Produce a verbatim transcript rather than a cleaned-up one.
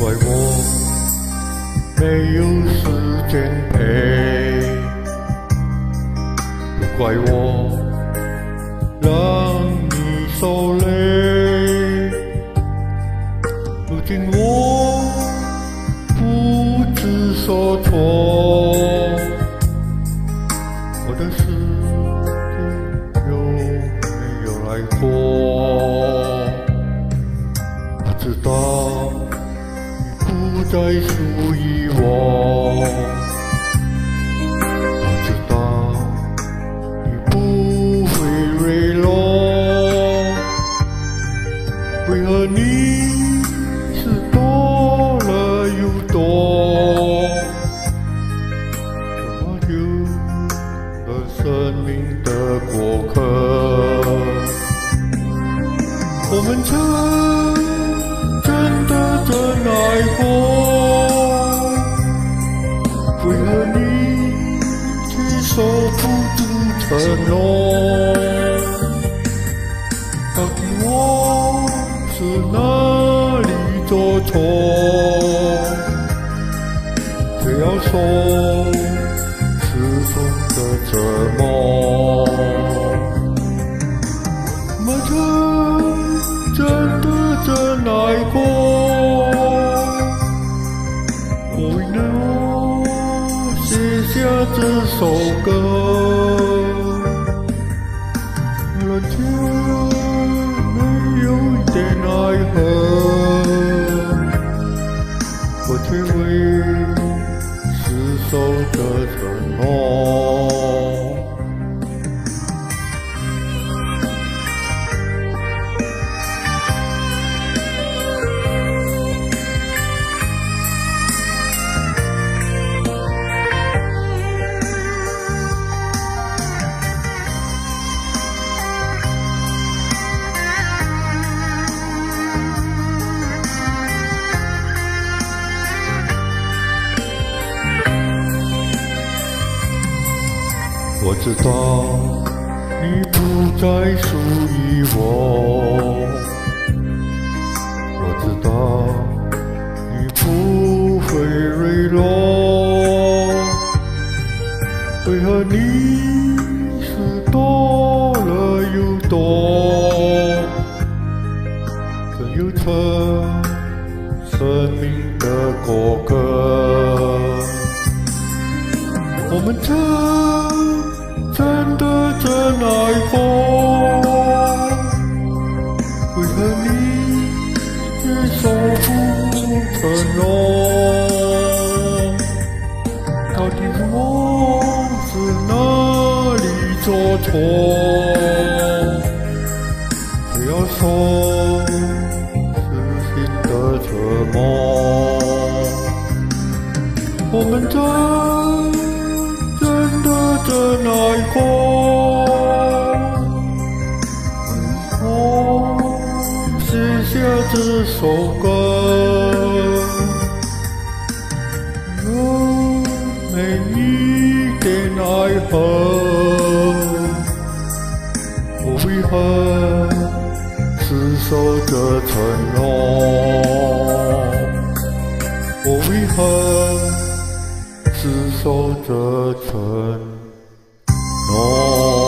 怪我没有时间陪，不怪我让你受累。如今我不知所措，我的时间有没有来过？我知道你不再属于我，我知道你不会坠落，为何你是多了又多？怎么就了生命的过客？我们曾真的真爱过，为何你却守不住承诺？到底我是哪里做错，却要受始终的折磨？我们曾真的真爱过，我为了我写下这首歌，人间没有一点爱恨，我却为死守着承诺。我知道你不再属于我，我知道你不会坠落，为何你是多了又多？怎又成生命的过客？我们曾真的真爱过，为何你却守不住承诺？到底我是哪里做错，却要受死心的折磨？我们真真爱过，我写下这首歌，有每一点爱恨，我为何死守着承诺？我为何死守着承诺？